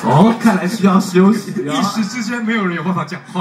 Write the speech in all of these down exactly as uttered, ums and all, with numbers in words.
哦，看来需要休息啊！ 一时之间没有人有办法讲话。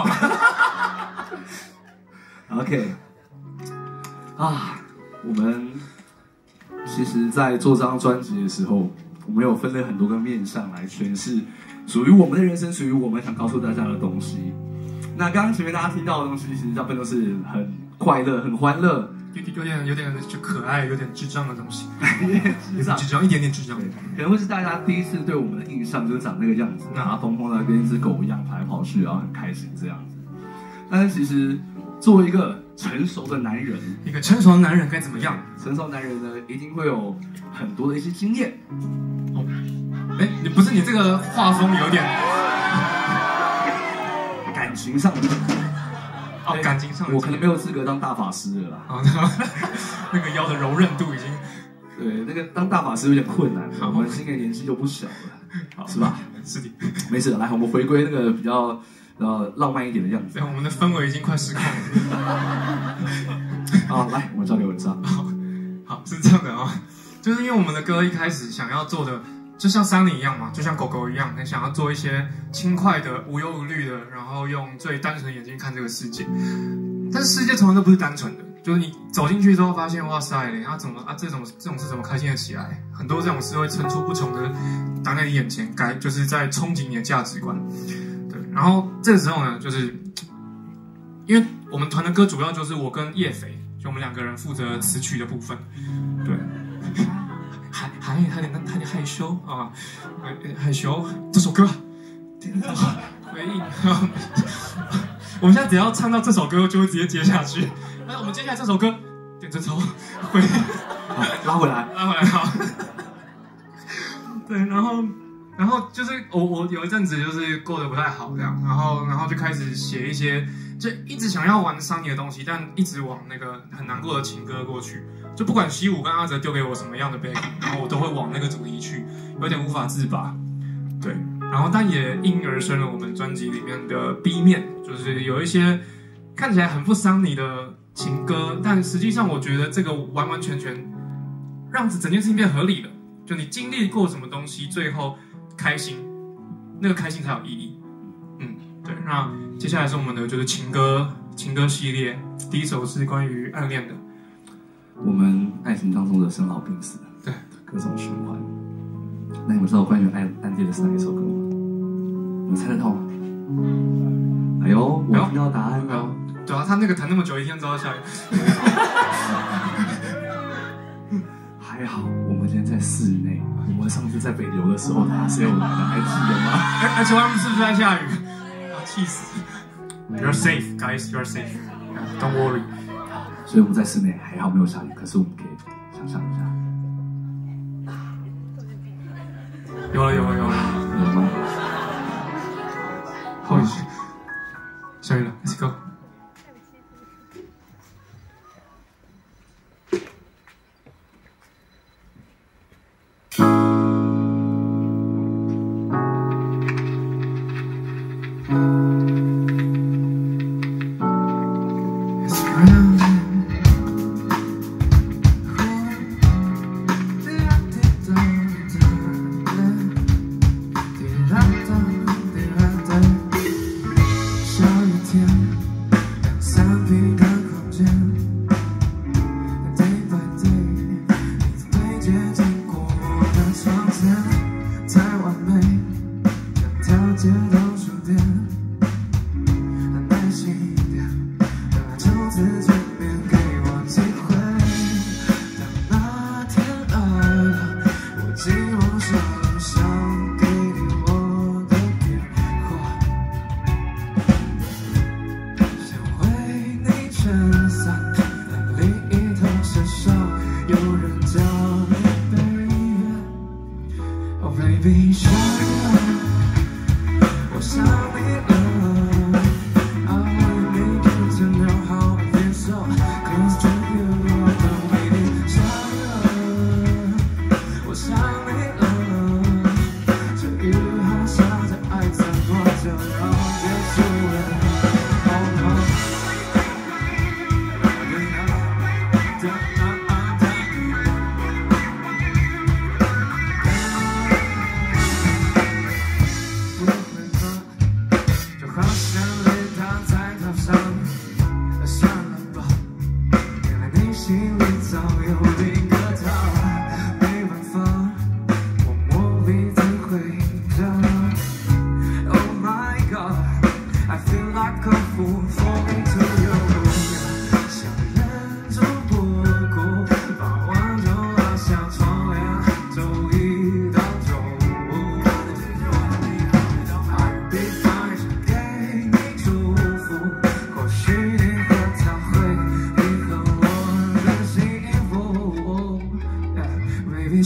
OK， 啊，我们其实，在做这张专辑的时候，我们有分了很多个面向来诠释属于我们的人生，属于我们想告诉大家的东西。那刚刚前面大家听到的东西，其实大部分都是很快乐、很欢乐。 有有点有点就可爱，有点智障的东西， 有点智障， 智障一点点智障， 可能会是大家第一次对我们的印象就是长那个样子，然后疯疯的跟一只狗一样跑来跑去，然后很开心这样子。但是其实作为一个成熟的男人， 一个成熟的男人该怎么样？ 成熟男人呢，一定会有很多的一些经验。 哦，哎，你不是你这个画风有点感情上的。 哦，感情上的， 我可能没有资格当大法师了啦。 哦，那个腰的柔韧度已经， 对，那个当大法师有点困难。我们今年年纪就不小了，是吧？ 是的， 没事，来，我们回归那个比较呃浪漫一点的样子。 对，我们的氛围已经快失控了。 好，来，我们交给文章。 好，好，是这样的啊，就是因为我们的歌一开始想要做的。就像桑尼一样嘛，就像狗狗一样，很想要做一些轻快的、无忧无虑的，然后用最单纯的眼睛看这个世界。但是世界从来都不是单纯的，就是你走进去之后发现，哇塞，啊怎么啊这种这种事怎么开心得起来？很多这种事会层出不穷的挡在你眼前，改就是在冲击你的价值观。对，然后这个时候呢，就是因为我们团的歌主要就是我跟叶肥，就我们两个人负责词曲的部分，对。还还还有点还有点害羞啊，害羞。这首歌，回应。我们现在只要唱到这首歌，就会直接接下去。那我们接下来这首歌，点着头回应， 拉回来， 拉回来好。对，然后然后就是我我有一阵子就是过得不太好这样，然后然后就开始写一些，就一直想要玩桑尼的东西，但一直往那个很难过的情歌过去。就不管西武跟阿哲丢给我什么样的 back， 然后我都会往那个主题去，有点无法自拔。对，然后但也应运而生了我们专辑里面的 B 面，就是有一些看起来很不桑尼的情歌，但实际上我觉得这个完完全全让整件事情变合理了。就你经历过什么东西，最后开心，那个开心才有意义。嗯，对。那接下来是我们的就是情歌情歌系列，第一首是关于暗恋的。 我们爱情当中的生老病死， 对， 各种循环。那你们知道关于暗暗恋的是哪一首歌吗？你们猜得到吗？哎呦，我听到答案了。 对啊，他那个弹那么久，一定知道下一个。 还好，我们今天在室内。我们上次在北流的时候，他是有来的，还记得吗？ 而而且外面是不是在下雨？啊，气死 ！You're safe, guys. You're safe. Don't worry. 所以我们在室内还好没有下雨，可是我们可以想象一下， 有了有了有了， 有吗？ 好，下雨了 ，Let's go。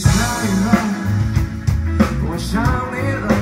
哪里了？我想你了。